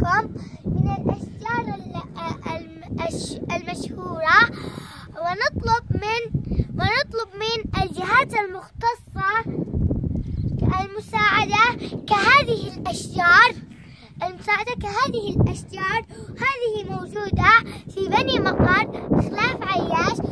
لكم من الأشجار المشهورة، ونطلب من الجهات المختصة المساعدة كهذه الأشجار. هذه موجودة في بني مقر خلاف عياش.